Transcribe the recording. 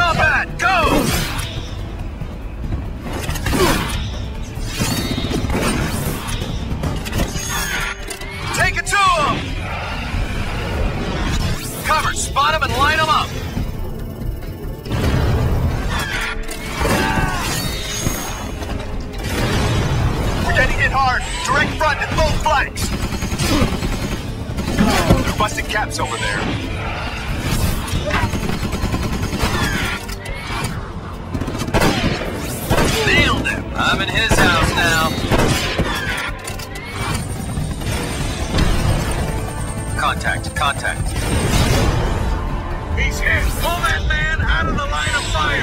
combat! Go! Take it to him! Cover, spot him and line him up! We're getting hit hard! Direct front and both flanks! They're busting caps over there. Nailed him! I'm in his house now. Contact. He's hit! Pull that man out of the line of fire!